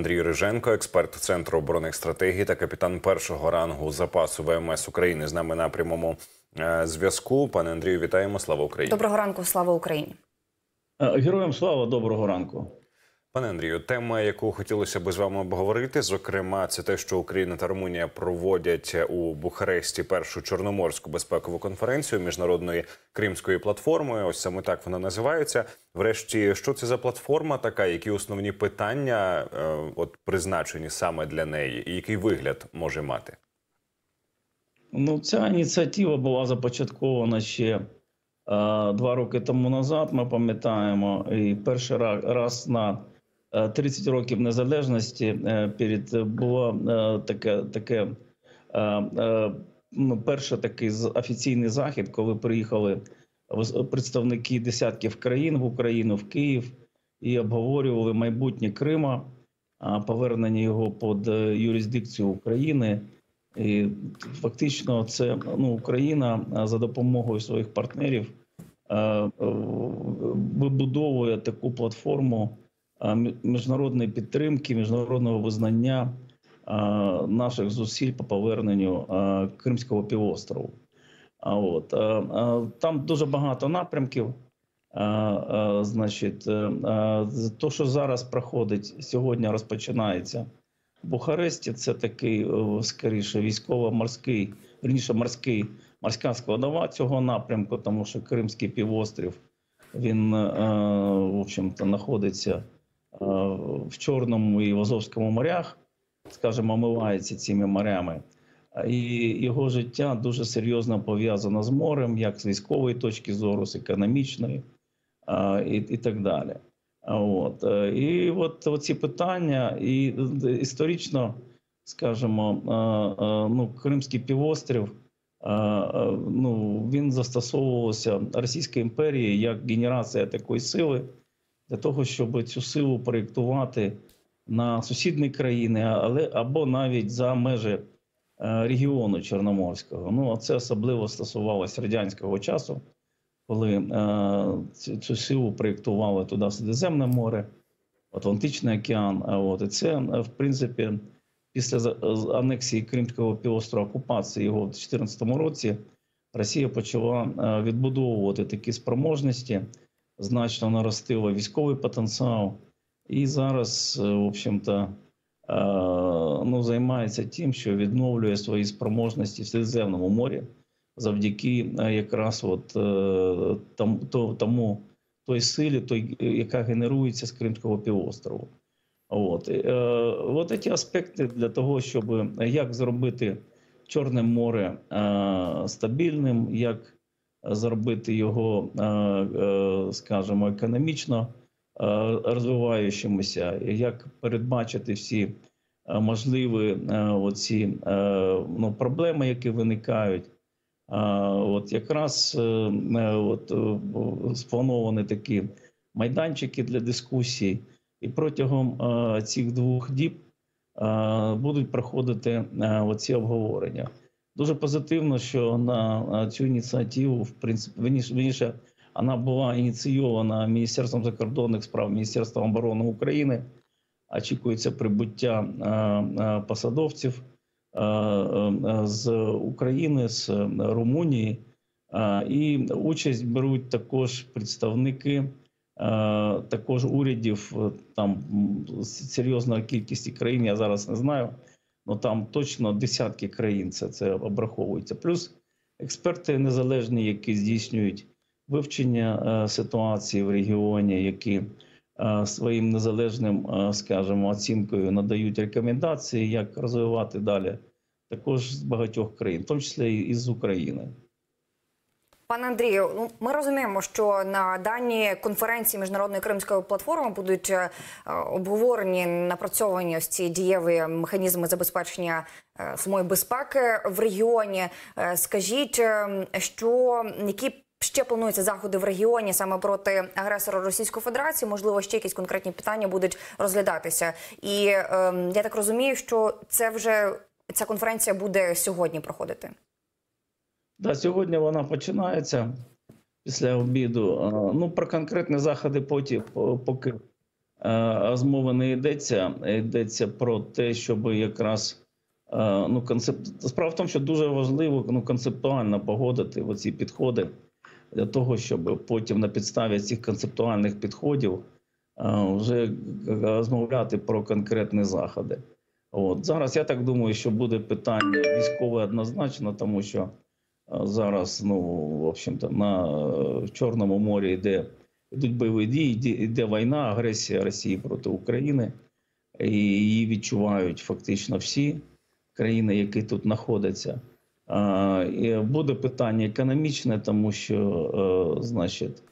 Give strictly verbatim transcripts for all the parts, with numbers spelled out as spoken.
Андрій Риженко, експерт Центру оборонних стратегій та капітан першого рангу запасу ВМС України з нами на прямому зв'язку. Пане Андрію, вітаємо. Слава Україні. Доброго ранку, слава Україні. Героям слава, доброго ранку. Пане Андрію, тема, яку хотілося б з вами обговорити, зокрема, це те, що Україна та Румунія проводять у Бухаресті першу Чорноморську безпекову конференцію міжнародної Кримської платформи. Ось саме так вона називається. Врешті, що це за платформа така, які основні питання е, от призначені саме для неї і який вигляд може мати? Ну, ця ініціатива була започаткована ще е, два роки тому назад, ми пам'ятаємо, і перший раз на тридцять років незалежності перед було таке, таке ну, перший такий офіційний захід, коли приїхали представники десятків країн в Україну, в Київ, і обговорювали майбутнє Крима, повернення його під юрисдикцію України. І фактично це ну, Україна за допомогою своїх партнерів вибудовує таку платформу міжнародної підтримки, міжнародного визнання наших зусиль по поверненню Кримського півострову. От. Там дуже багато напрямків. Значить, то, що зараз проходить, сьогодні розпочинається в Бухаресті, це такий, скоріше, військово-морський, верніше, морський, морська складова цього напрямку, тому що Кримський півострів, він, в общем-то, знаходиться в Чорному і в Азовському морях, скажімо, омивається цими морями. І його життя дуже серйозно пов'язано з морем, як з військової точки зору, з економічної і, і так далі. От. І от оці питання, і історично, скажімо, ну, Кримський півострів, ну, він застосовувався Російською імперією як генерація такої сили, для того, щоб цю силу проєктувати на сусідні країни, але, або навіть за межі регіону Чорноморського. Ну, це особливо стосувалося радянського часу, коли е, цю, цю силу проєктували туди в Середземне море, Атлантичний океан. От. І це, в принципі, після анексії Кримського півострова, окупації його в дві тисячі чотирнадцятому році, Росія почала відбудовувати такі спроможності, значно наростила військовий потенціал і зараз, в общем-то, ну, займається тим, що відновлює свої спроможності в Середземному морі завдяки якраз от тому, тому той силі, той, яка генерується з Кримського півострову. От. От ці аспекти для того, щоб як зробити Чорне море стабільним, як зробити його, скажімо, економічно розвиваючимося, як передбачити всі можливі оці, ну, проблеми, які виникають. От якраз от, сплановані такі майданчики для дискусій, і протягом цих двох діб будуть проходити оці обговорення. Дуже позитивно, що на цю ініціативу, в принципі, вірніше, вона була ініційована Міністерством закордонних справ, Міністерством оборони України. Очікується прибуття посадовців з України, з Румунії. І участь беруть також представники також урядів, там серйозна кількість країн, я зараз не знаю, але там точно десятки країн це, це обраховується. Плюс експерти незалежні, які здійснюють вивчення ситуації в регіоні, які своїм незалежним, скажімо, оцінкою надають рекомендації, як розвивати далі, також з багатьох країн, в тому числі і з України. Пане Андрію, ну, ми розуміємо, що на даній конференції Міжнародної Кримської платформи будуть е, обговорені, напрацьовані ось ці дієві механізми забезпечення е, самої безпеки в регіоні. Е, скажіть, е, що, які ще плануються заходи в регіоні саме проти агресора Російської Федерації? Можливо, ще якісь конкретні питання будуть розглядатися. І е, я так розумію, що це вже, ця конференція буде сьогодні проходити. Да, сьогодні вона починається після обіду. Ну, про конкретні заходи потім, поки розмови не йдеться. Йдеться про те, щоб якраз ну, концепт... Справа в тому, що дуже важливо ну, концептуально погодити оці підходи для того, щоб потім на підставі цих концептуальних підходів вже розмовляти про конкретні заходи. От. Зараз я так думаю, що буде питання військове однозначно, тому що зараз, ну, в общем-то, на Чорному морі йде, йдуть бойові дії, йде, йде війна, агресія Росії проти України. І її відчувають фактично всі країни, які тут знаходяться. І буде питання економічне, тому що, значить,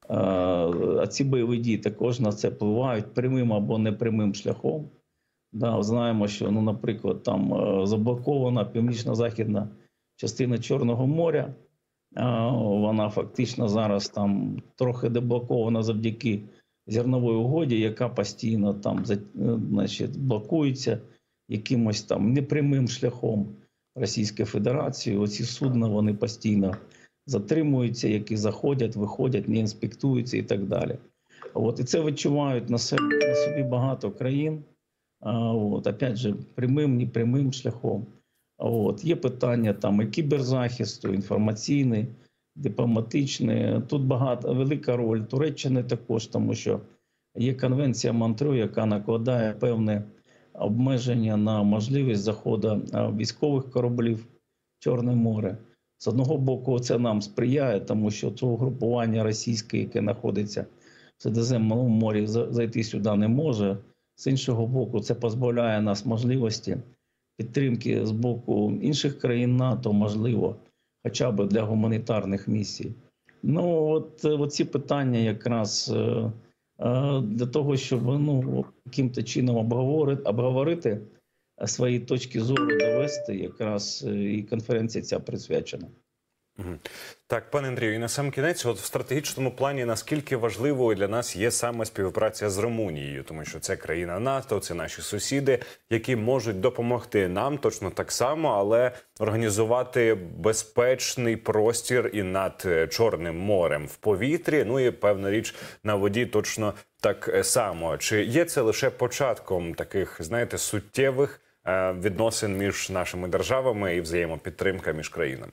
а ці бойові дії також на це впливають прямим або непрямим шляхом. Да, знаємо, що, ну, наприклад, там заблокована північно-західна частина Чорного моря. Вона фактично зараз там трохи деблокована завдяки зернової угоді, яка постійно там, значить, блокується якимось там непрямим шляхом Російської Федерації. Оці судна, вони постійно затримуються, які заходять, виходять, не інспектуються і так далі. От, і це відчувають на собі, на собі багато країн. От, опять же, прямим, непрямим шляхом. От, є питання там і кіберзахисту, інформаційний, дипломатичний. Тут багато, велика роль Туреччини також, тому що є конвенція Монтрё, яка накладає певне обмеження на можливість заходу військових кораблів в Чорне море. З одного боку, це нам сприяє, тому що це угрупування російське, яке знаходиться в Середземному морі, зайти сюди не може. З іншого боку, це позбавляє нас можливості підтримки з боку інших країн НАТО, можливо, хоча б для гуманітарних місій. Ну, от, от ці питання якраз е, е, для того, щоб, ну, яким-то чином обговорити, обговорити свої точки зору, довести, якраз і конференція ця присвячена. Так, пане Андрію, і на сам кінець, от в стратегічному плані, наскільки важливою для нас є саме співпраця з Румунією, тому що це країна НАТО, це наші сусіди, які можуть допомогти нам точно так само, але організувати безпечний простір і над Чорним морем в повітрі, ну і, певна річ, на воді точно так само. Чи є це лише початком таких, знаєте, суттєвих відносин між нашими державами і взаємопідтримка між країнами?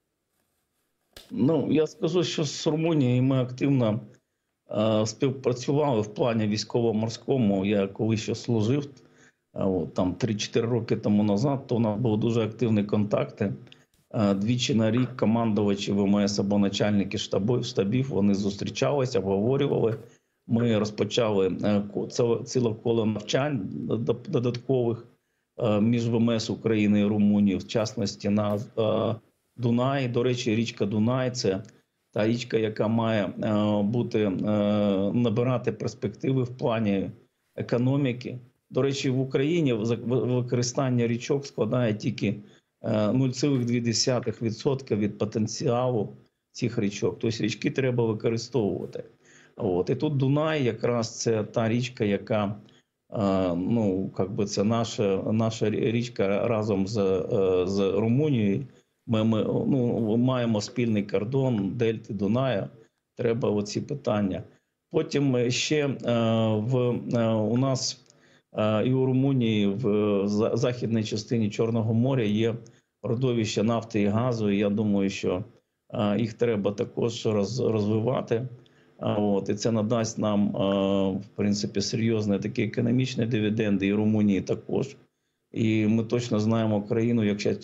Ну, я скажу, що з Румунією ми активно е, співпрацювали в плані військово-морському. Я коли ще служив, е, от, там три-чотири роки тому назад, то у нас були дуже активні контакти. Е, двічі на рік командувачі ВМС або начальники штабів, штабів, вони зустрічалися, обговорювали. Ми розпочали е, ціле коло навчань додаткових е, між ВМС України і Румунії, в частності на е, Дунай. До речі, річка Дунай – це та річка, яка має е, бути, е, набирати перспективи в плані економіки. До речі, в Україні використання річок складає тільки е, нуль цілих дві десятих відсотка від потенціалу цих річок. Тобто річки треба використовувати. От. І тут Дунай якраз це та річка, яка, е, ну, як би це наша, наша річка разом з, е, з Румунією. Ми, ми ну, маємо спільний кордон Дельти, Дунаю, треба оці питання. Потім ще е, в, е, у нас е, і у Румунії в західній частині Чорного моря є родовища нафти і газу, і я думаю, що е, їх треба також роз, розвивати. От, і це надасть нам, е, в принципі, серйозні такі економічні дивіденди, і Румунії також. І ми точно знаємо країну,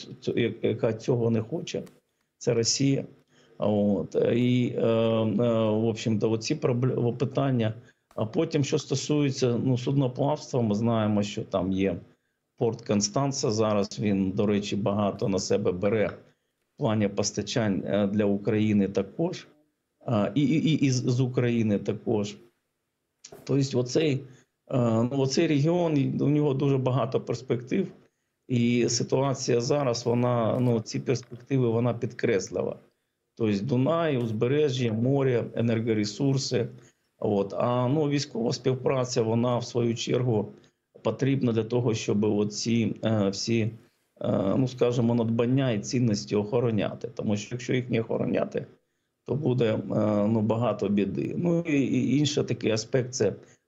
яка цього не хоче. Це Росія. От. І, е, в общем-то, оці питання. А потім, що стосується, ну, судноплавства, ми знаємо, що там є порт Констанца. Зараз він, до речі, багато на себе бере в плані постачань для України також. І, і, і з України також. Тобто, оцей... Ну, оцей регіон, у нього дуже багато перспектив, і ситуація зараз, вона, ну, ці перспективи, вона підкреслила. Тобто Дунай, узбережжя, море, енергоресурси. От. А, ну, військова співпраця, вона в свою чергу потрібна для того, щоб оці е, всі, е, ну, скажімо, надбання і цінності охороняти. Тому що якщо їх не охороняти, то буде, е, ну, багато біди. Ну і, і інший такий аспект – це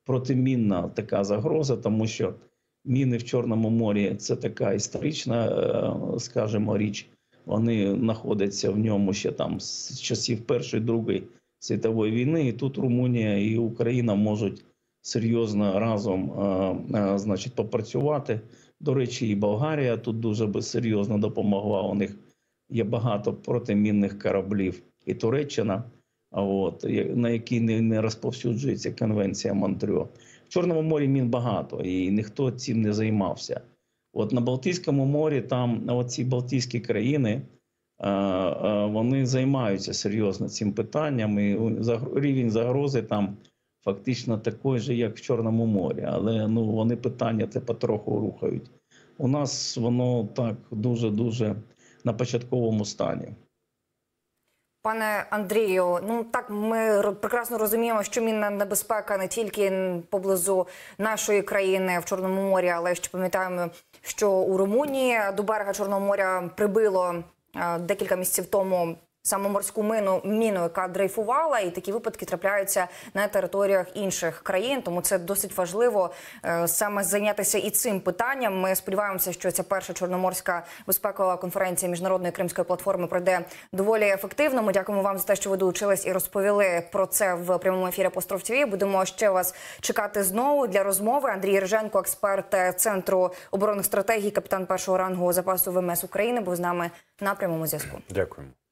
протимінна така загроза, тому що міни в Чорному морі – це така історична, скажімо, річ. Вони знаходяться в ньому ще там з часів Першої, Другої світової війни. І тут Румунія і Україна можуть серйозно разом, значить, попрацювати. До речі, і Болгарія тут дуже серйозно допомогла. У них є багато протимінних кораблів. І Туреччина, от, на якій не, не розповсюджується конвенція Монтрьо. В Чорному морі мін багато, і ніхто цим не займався. От на Балтійському морі, там оці Балтійські країни, вони займаються серйозно цим питанням, і рівень загрози там фактично такий же, як в Чорному морі. Але ну, вони питання це потроху рухають. У нас воно так дуже-дуже на початковому стані. Пане Андрію, ну так ми прекрасно розуміємо, що мінна небезпека не тільки поблизу нашої країни в Чорному морі, але ще пам'ятаємо, що у Румунії до берега Чорного моря прибило декілька місяців тому саме морську міну, міну, яка дрейфувала, і такі випадки трапляються на територіях інших країн. Тому це досить важливо е, саме зайнятися і цим питанням. Ми сподіваємося, що ця перша Чорноморська безпекова конференція Міжнародної Кримської платформи пройде доволі ефективно. Ми дякуємо вам за те, що ви долучились і розповіли про це в прямому ефірі Апостроф ТВ. Будемо ще вас чекати знову для розмови. Андрій Риженко, експерт Центру оборонних стратегій, капітан першого рангу запасу ВМС України, був з нами на прямому зв'язку. Дякуємо.